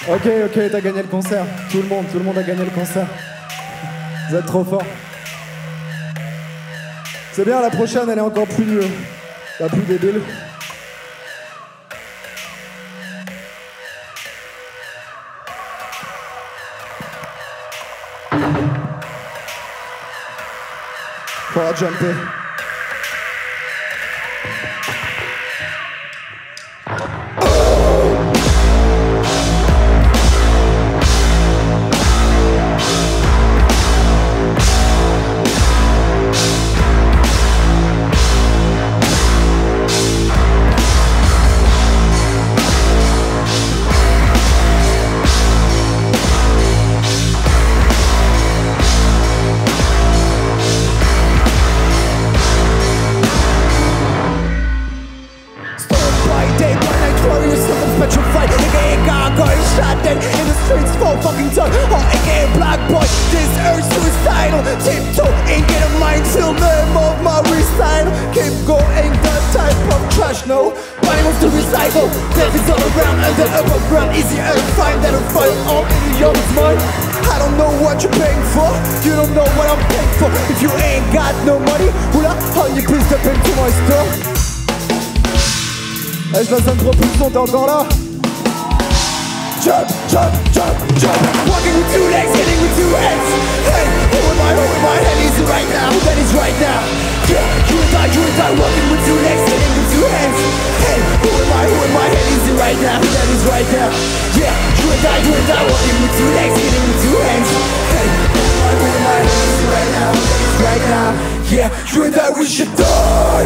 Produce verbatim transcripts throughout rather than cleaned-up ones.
Ok, ok, t'as gagné le concert. Tout le monde, tout le monde a gagné le concert. Vous êtes trop forts. C'est bien, la prochaine, elle est encore plus... Euh, la plus débile. Faudra jumper. Je laisse un Propul'Son, t'es encore là? Jump, jump, jump, jump. Walking with two legs, hitting with two hands. Hey, who am I, who am I? That is right now, that is right now. Yeah, you and I, you and I, walking with two legs, hitting with two hands. Hey, who am I, who am I? That is right now, that is right now. Yeah, you and I, you and I, walking with two legs, hitting with two hands. Hey, who am I, who am I? That is right now, that is right now. Yeah, you and I, we should die.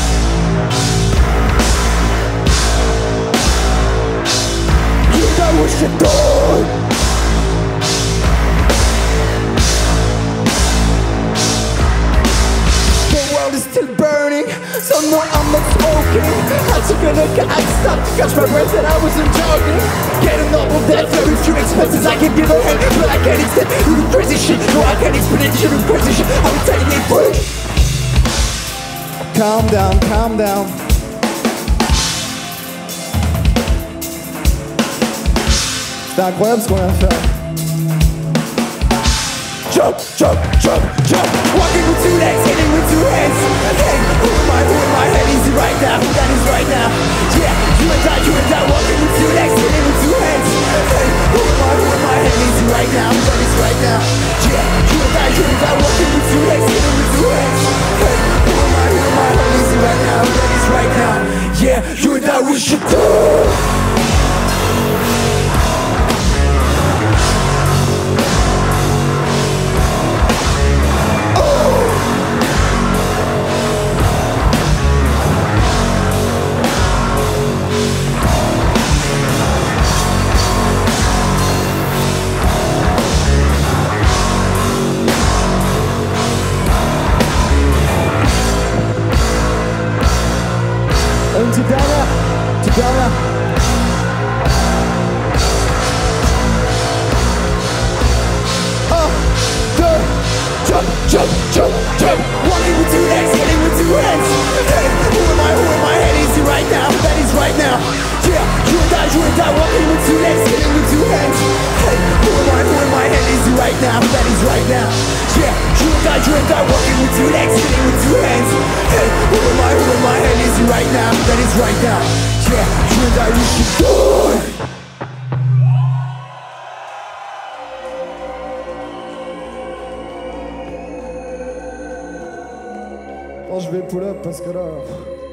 I wish you died. The world is still burning, so no, I'm not smoking. I took a look, I stopped to catch my breath and I wasn't joking. Get a normal death, very few expenses I can give a hand, but I can't extend. You do crazy shit, no I can't explain it. You do crazy shit, I will tell you for it. Calm down, calm down. C'est incroyable ce qu'on vient de faire. Jump, jump, jump, jump. Walking with two legs, hitting with two hands. Hey, who am I, who am I? That is right now, that is right now. Yeah, you and I, you and I, walking with two legs, hitting with two hands. Hey, who am I, who am I? That is right now, that is right now. Yeah, you and I, you and I, walking with two legs, hitting with two hands. Hey, who am I, who am I? That is right now, that is right now. Yeah, you and I, we should die. Une petite dernière, petite dernière. Un, deux, jump, jump, jump, jump. Walking with two legs, hitting with two hands. Hey, who am I, who am I? That is right now, that is right now. Yeah, you and I, you and I, walking with two legs, hitting with two hands. Hey, who am I, who am I? That is right now, that is right now. Yeah, you and I, you and I, walking with two legs, hitting with two hands. Hey, who am I, who am I? That is right now, that is right now. Yeah, you and I, we should die. Oh, je vais pull up parce que là...